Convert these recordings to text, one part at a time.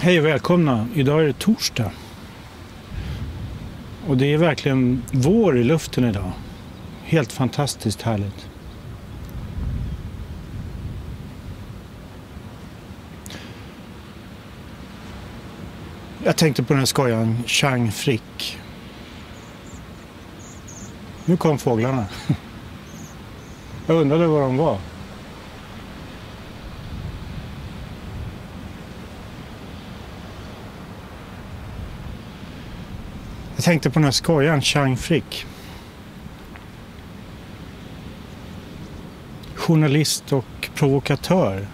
Hej och välkomna. Idag är det torsdag. Och det är verkligen vår i luften idag. Helt fantastiskt härligt. Jag tänkte på den här skojaren Chang Frick. Nu kom fåglarna. Jag undrade var de var. Jag tänkte på den här skojaren Chang Frick. Journalist och provokatör.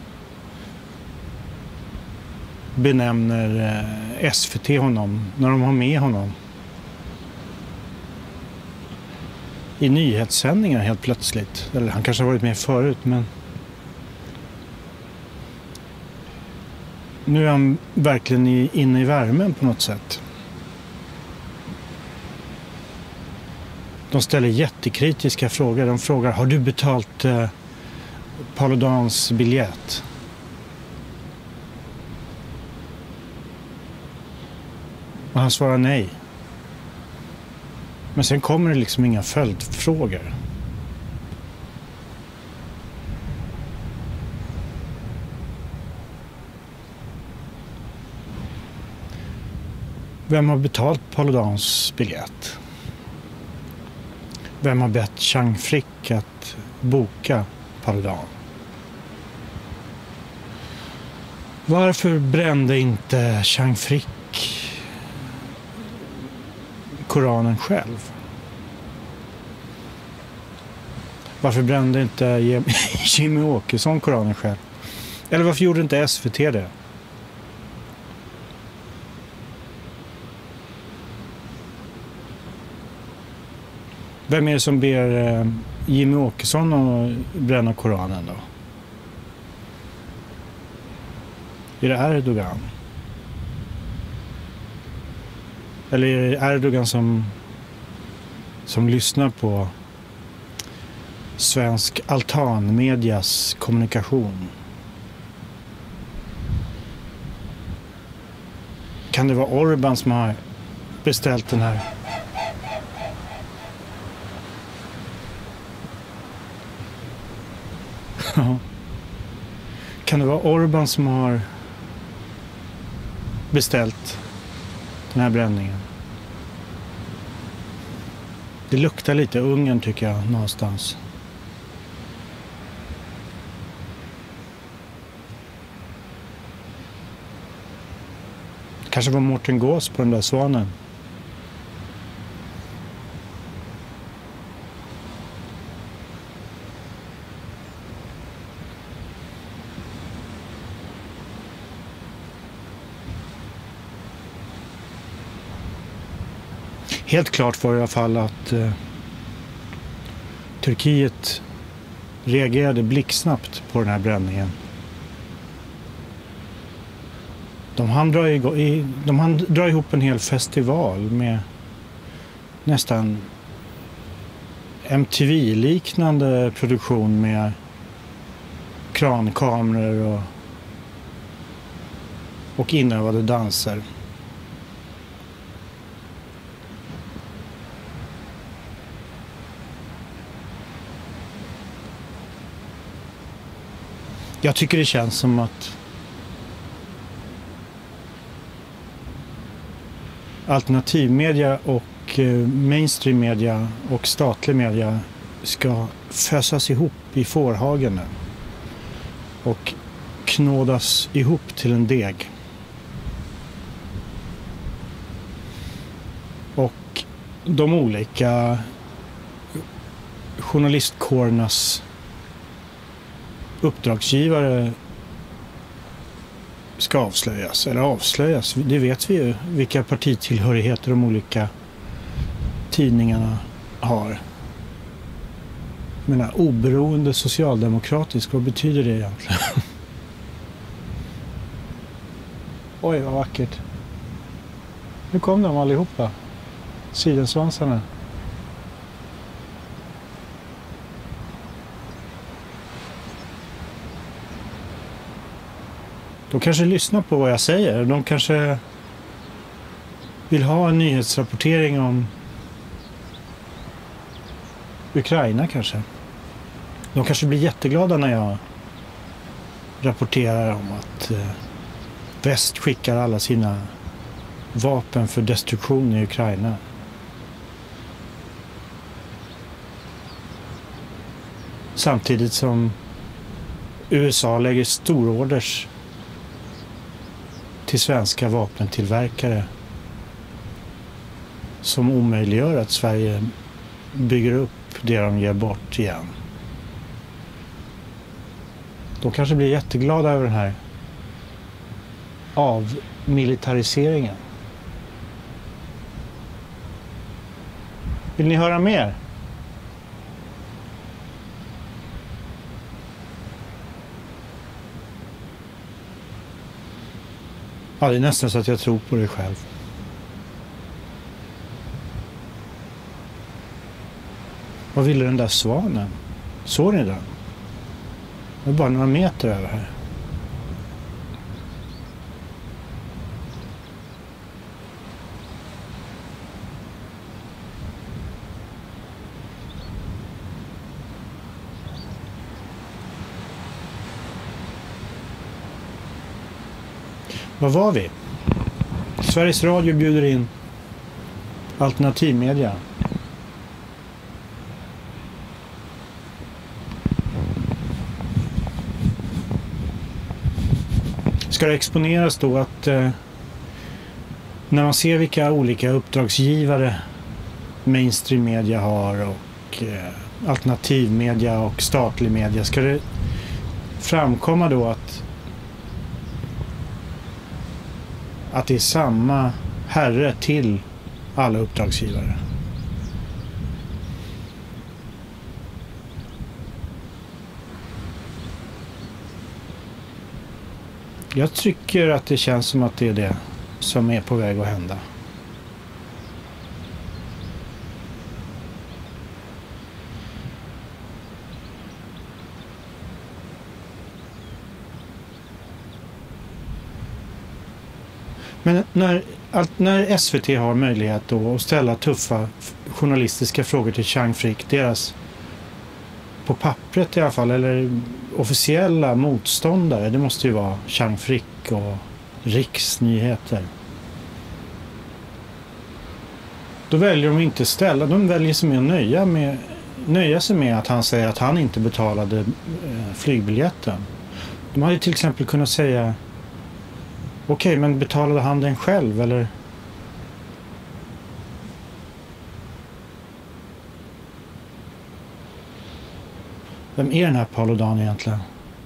Benämner SVT honom när de har med honom. I nyhetssändningar helt plötsligt. Eller han kanske har varit med förut, men nu är han verkligen inne i värmen på något sätt. De ställer jättekritiska frågor. De frågar, har du betalt Paludans biljett? Och han svarar nej. Men sen kommer det liksom inga följdfrågor. Vem har betalt Paludans biljett? Vem har bett Chang Frick att boka Paludan? Varför brände inte Chang Frick Koranen själv? Varför brände inte Jimmy Åkesson Koranen själv? Eller varför gjorde inte SVT det? Vem är det som ber Jimmy Åkesson att bränna Koranen då? Är det Erdogan? Eller är det Erdogan som lyssnar på svensk altanmedias kommunikation? Kan det vara Orban som har beställt den här? Kan det vara Orban som har beställt den här bränningen? Det luktar lite Ungern tycker jag någonstans. Kanske var Mårten Gås på den där svanen. Helt klart var i alla fall att Turkiet reagerade blixtsnabbt på den här bränningen. De hann dra ihop en hel festival med nästan MTV-liknande produktion med krankameror och inövade danser. Jag tycker det känns som att alternativmedia och mainstreammedia och statlig media ska fösas ihop i fårhagen och knådas ihop till en deg. Och de olika journalistkårernas uppdragsgivare ska avslöjas. Det vet vi ju vilka partitillhörigheter de olika tidningarna har. Men oberoende socialdemokratisk, vad betyder det egentligen? Oj, vad vackert. Nu kom de allihopa. Sidensvansarna. De kanske lyssnar på vad jag säger. De kanske vill ha en nyhetsrapportering om Ukraina kanske. De kanske blir jätteglada när jag rapporterar om att väst skickar alla sina vapen för destruktion i Ukraina. Samtidigt som USA lägger stororders till svenska vapentillverkare som omöjliggör att Sverige bygger upp det de ger bort igen. De kanske blir jätteglada över den här avmilitariseringen. Vill ni höra mer? Ja, det är nästan så att jag tror på det själv. Vad ville den där svanen? Såg ni den? Det är bara några meter över här. Vad var vi? Sveriges Radio bjuder in alternativmedia. Ska det exponeras då att när man ser vilka olika uppdragsgivare mainstream-media har och alternativmedia och statlig media, ska det framkomma då att det är samma herre till alla uppdragsgivare. Jag tycker att det känns som att det är det som är på väg att hända. Men när SVT har möjlighet då att ställa tuffa journalistiska frågor till Chang Frick, deras på pappret i alla fall, eller officiella motståndare, det måste ju vara Chang Frick och Riksnyheter. Då väljer de inte ställa, de väljer sig med att nöja sig med att han säger att han inte betalade flygbiljetten. De hade till exempel kunnat säga okej, men betalade han den själv eller? Vem är den här Paludan egentligen?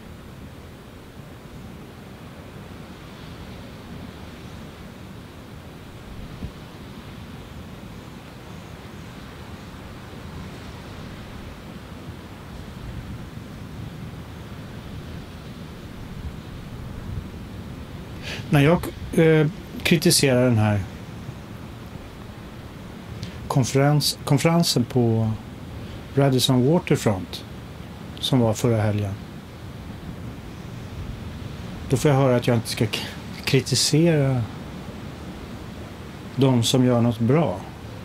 När jag kritiserar den här konferensen på Radisson Waterfront som var förra helgen, då får jag höra att jag inte ska kritisera de som gör något bra.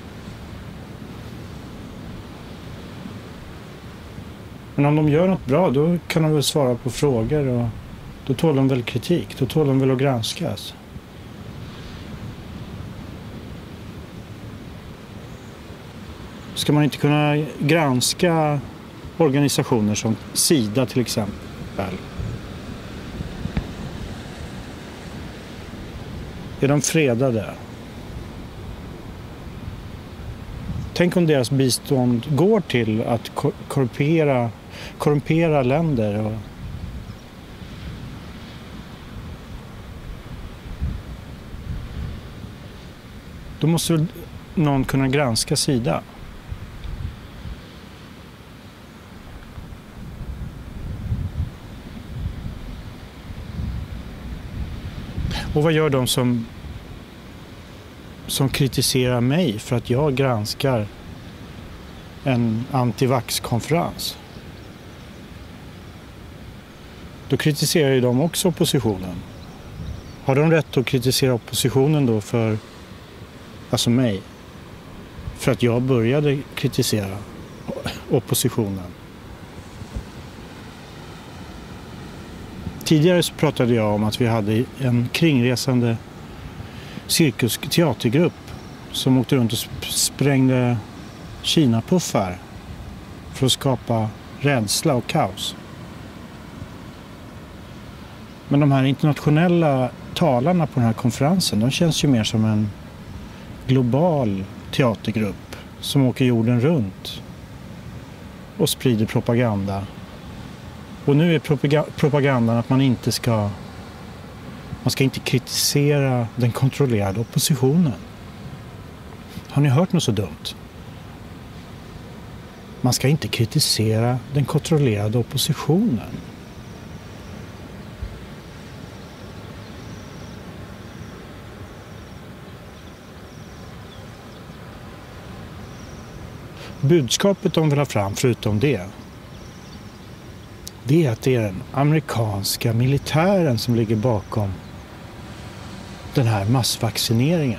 Men om de gör något bra, då kan de väl svara på frågor och då tål de väl kritik, då tål de väl att granskas. Ska man inte kunna granska organisationer som Sida till exempel? Är de fredade? Tänk om deras bistånd går till att korrumpera länder och då måste väl någon kunna granska Sida. Och vad gör de som kritiserar mig för att jag granskar en antivax-konferens? Då kritiserar ju de också oppositionen. Har de rätt att kritisera oppositionen då för, alltså mig, för att jag började kritisera oppositionen? Tidigare så pratade jag om att vi hade en kringresande cirkusteatergrupp som åkte runt och sprängde Kina-puffar för att skapa rädsla och kaos. Men de här internationella talarna på den här konferensen, de känns ju mer som en global teatergrupp som åker jorden runt och sprider propaganda. Och nu är propagandan att man ska inte kritisera den kontrollerade oppositionen. Har ni hört något så dumt? Man ska inte kritisera den kontrollerade oppositionen. Budskapet de vill ha fram förutom det är att det är den amerikanska militären som ligger bakom den här massvaccineringen.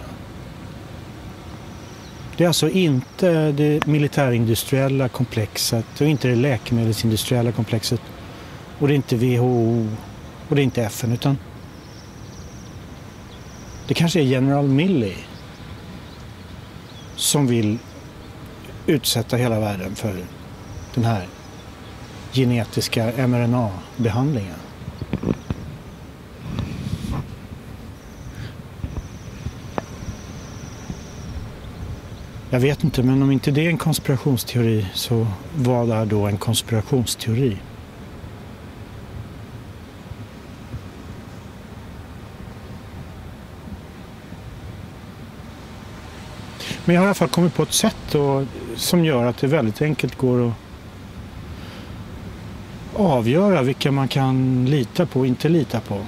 Det är alltså inte det militärindustriella komplexet och inte det läkemedelsindustriella komplexet och det är inte WHO och det är inte FN, utan det kanske är General Milley som vill utsätta hela världen för den här genetiska mRNA-behandlingen. Jag vet inte, men om inte det är en konspirationsteori, så vad är då en konspirationsteori? Men jag har i alla fall kommit på ett sätt som gör att det väldigt enkelt går att avgöra vilka man kan lita på och inte lita på.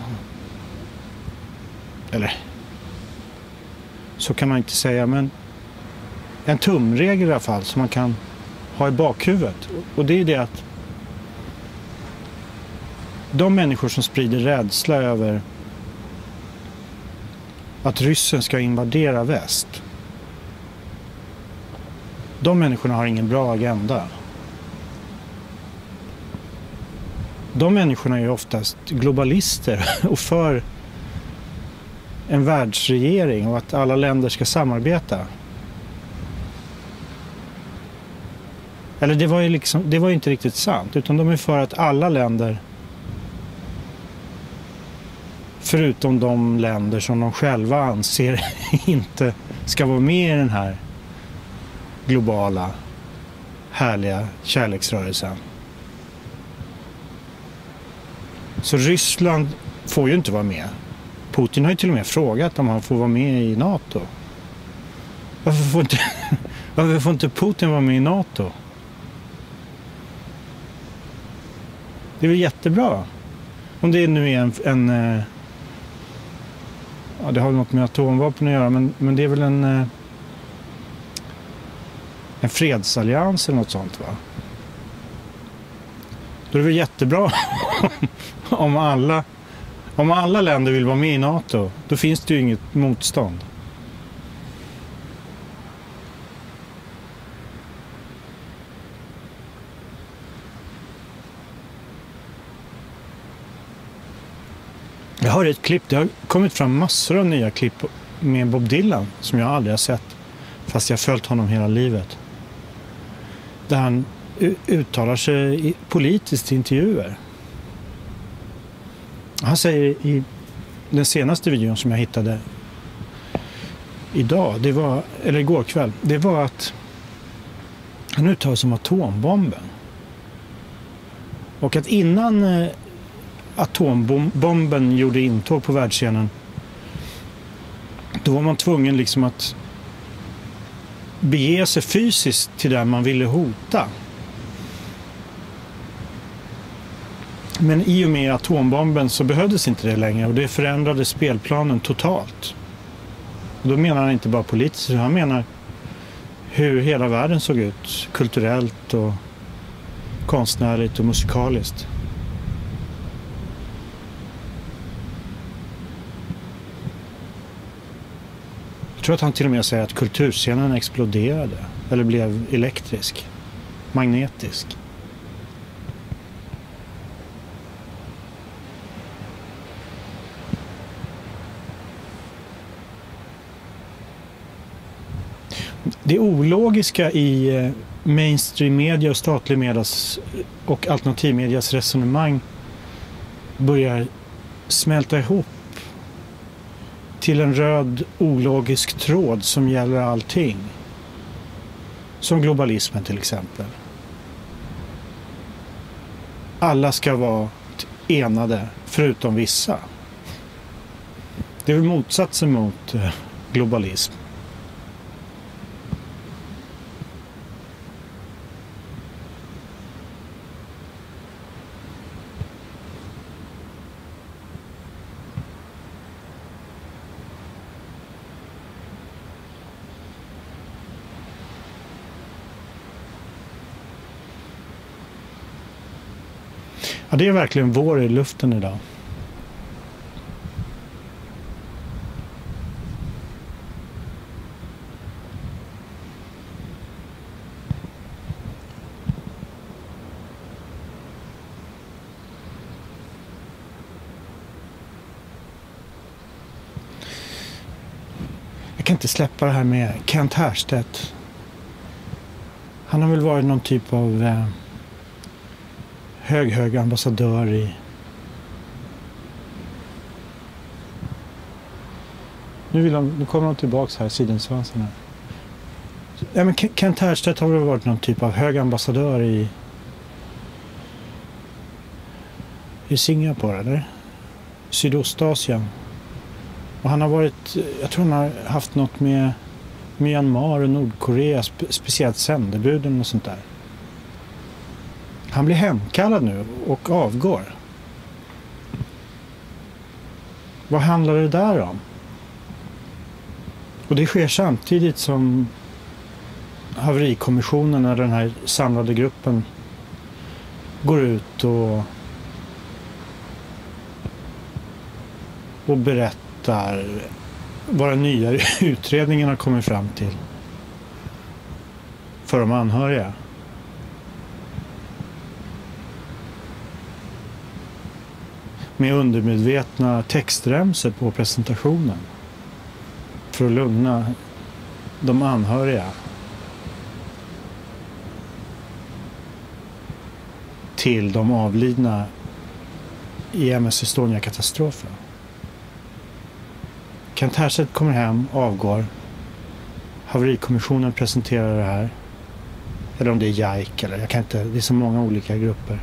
Eller, så kan man inte säga, men en tumregel i alla fall som man kan ha i bakhuvudet. Och det är det att de människor som sprider rädsla över att ryssen ska invadera väst, de människorna har ingen bra agenda. De människorna är oftast globalister och för en världsregering och att alla länder ska samarbeta. Eller det var ju inte riktigt sant, utan de är för att alla länder, förutom de länder som de själva anser inte ska vara med i den här globala, härliga kärleksrörelsen. Så Ryssland får ju inte vara med. Putin har ju till och med frågat om han får vara med i NATO. Varför får inte Putin vara med i NATO? Det är väl jättebra. Om det nu är ja, det har något med atomvapen att göra, men det är väl en fredsallians eller något sånt, va? Då är det väl jättebra om alla länder vill vara med i NATO. Då finns det ju inget motstånd. Jag har ett klipp, det har kommit fram massor av nya klipp med Bob Dylan som jag aldrig har sett, fast jag har följt honom hela livet. Där han uttalar sig politiskt i intervjuer. Han säger i den senaste videon som jag hittade igår kväll, det var att han uttalar sig om atombomben. Och att innan atombomben gjorde intåg på världsscenen, då var man tvungen liksom att bege sig fysiskt till där man ville hota. Men i och med atombomben så behövdes inte det längre, och det förändrade spelplanen totalt. Och då menar han inte bara politiskt, han menar hur hela världen såg ut kulturellt och konstnärligt och musikaliskt. tror att han till och med säger att kulturscenen exploderade eller blev elektrisk, magnetisk. Det ologiska i mainstream media och statlig medias och alternativmedias resonemang börjar smälta ihop till en röd ologisk tråd som gäller allting. Som globalismen till exempel. Alla ska vara enade förutom vissa. Det är väl motsatsen mot globalism. Ja, det är verkligen vår i luften idag. Jag kan inte släppa det här med Kent Härstedt. Han har väl varit någon typ av hög ambassadör i... Nu kommer de tillbaks här, sidensvansen här. Ja, men Kent Härstedt har väl varit någon typ av hög ambassadör i Singapore, eller? Sydostasien. Och han har varit... Jag tror han har haft något med Myanmar och Nordkorea, speciellt sändebuden och sånt där. Han blir hemkallad nu och avgår. Vad handlar det där om? Och det sker samtidigt som haverikommissionen, när den här samlade gruppen går ut och berättar vad den nya utredningen har kommit fram till för de anhöriga. Med undermedvetna textremser på presentationen för att lugna de anhöriga till de avlidna i MS Estonia-katastrofen. Kent Härstedt kommer hem, avgår. Haverikommissionen presenterar det här. Eller om det är JAIC eller jag kan inte, det är så många olika grupper.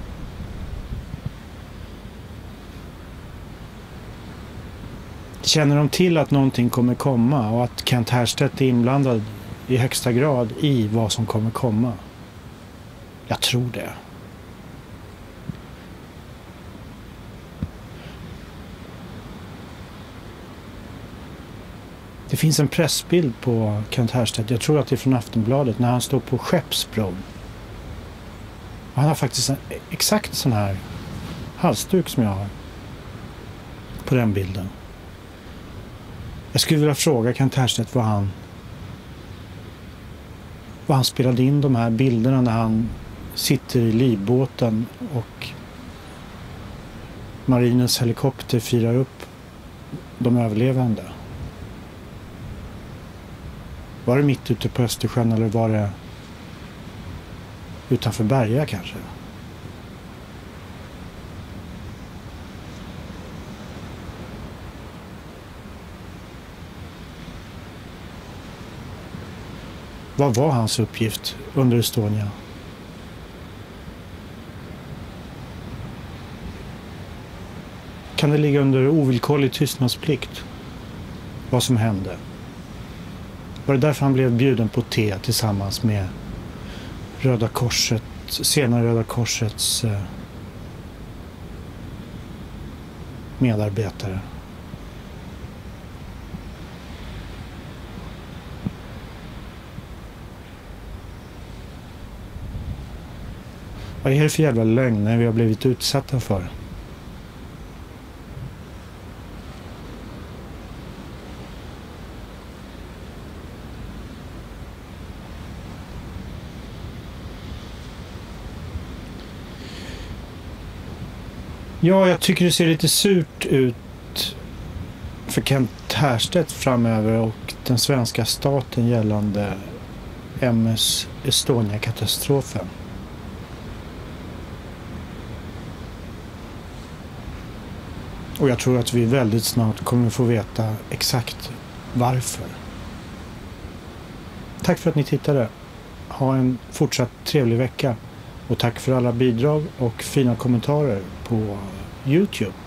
Känner de till att någonting kommer komma och att Kent Härstedt är inblandad i högsta grad i vad som kommer komma? Jag tror det. Det finns en pressbild på Kent Härstedt, jag tror att det är från Aftonbladet, när han står på Skeppsbron. Och han har faktiskt en exakt sån här halsduk som jag har på den bilden. Jag skulle vilja fråga Kent Härstedt vad han spelade in de här bilderna när han sitter i livbåten och marinens helikopter firar upp de överlevande. Var det mitt ute på Östersjön eller var det utanför Berga kanske? Vad var hans uppgift under Estonia? Kan det ligga under ovillkorlig tystnadsplikt vad som hände? Var det därför han blev bjuden på te tillsammans med Röda Korset, senare Röda Korsets medarbetare? Vad är det för jävla lögner vi har blivit utsatta för? Ja, jag tycker det ser lite surt ut för Kent Härstedt framöver och den svenska staten gällande MS Estonia-katastrofen. Och jag tror att vi väldigt snart kommer få veta exakt varför. Tack för att ni tittade. Ha en fortsatt trevlig vecka. Och tack för alla bidrag och fina kommentarer på YouTube.